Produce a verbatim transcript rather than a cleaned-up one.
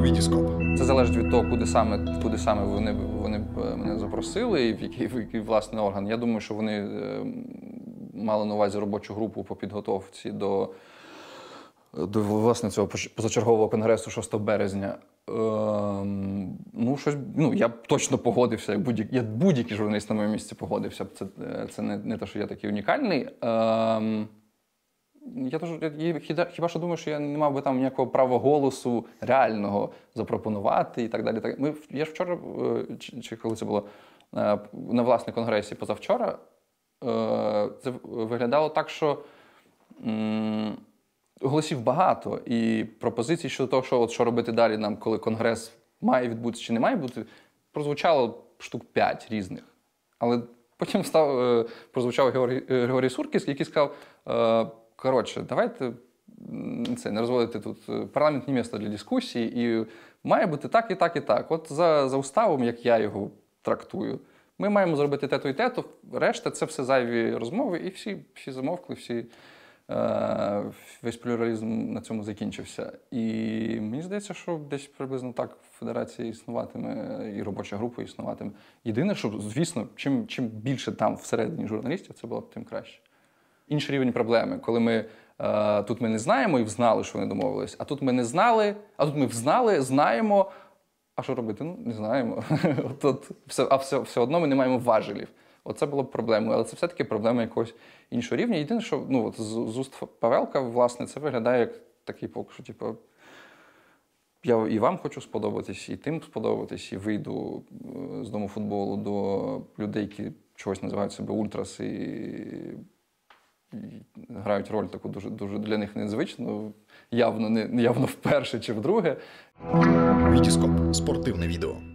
Вітіскоп. Це залежить від того, куди саме, куди саме вони, вони б мене запросили і в який, в який власне орган. Я думаю, що вони е, мали на увазі робочу групу по підготовці до, до власне цього позачергового конгресу шостого березня. Е, ну, щось, ну, я б точно погодився, як будь-який будь журналіст на моєму місці погодився. Це, це не, не те, що я такий унікальний. Е, Я тож, я хіба що думаю, що я не мав би там ніякого права голосу реального запропонувати і так далі. Так. Ми, я ж вчора, чи, чи коли це було, на власне конгресі позавчора, це виглядало так, що м, голосів багато і пропозицій щодо того, що, от, що робити далі нам, коли конгрес має відбутися чи не має бути, прозвучало штук п'ять різних. Але потім став, прозвучав Георгій, Григорій Суркіс, який сказав: коротше, давайте це, не розводити тут парламент не місце для дискусії, і має бути так, і так, і так. От за, за уставом, як я його трактую, ми маємо зробити те-то і те-то, решта – це все зайві розмови, і всі, всі замовкли, всі, е, весь плюралізм на цьому закінчився. І мені здається, що десь приблизно так в Федерації існуватиме, і робоча група існуватиме. Єдине, що, звісно, чим, чим більше там всередині журналістів, це було б тим краще. Інший рівень проблеми, коли ми, е, тут ми не знаємо і взнали, що вони домовились, а тут ми не знали, а тут ми взнали, знаємо, а що робити? Ну, не знаємо. От, все, а все, все одно ми не маємо важелів. Оце було б проблемою, але це все-таки проблема якогось іншого рівня. Єдине, що ну, от, з, з уст Павелка, власне, це виглядає як такий поки що, типу, я і вам хочу сподобатись, і тим сподобатись, і вийду з дому футболу до людей, які чогось називають себе ультрас, і грають роль таку дуже, дуже для них незвичну, явно, не, явно вперше чи вдруге. Вітіскоп. Спортивне відео.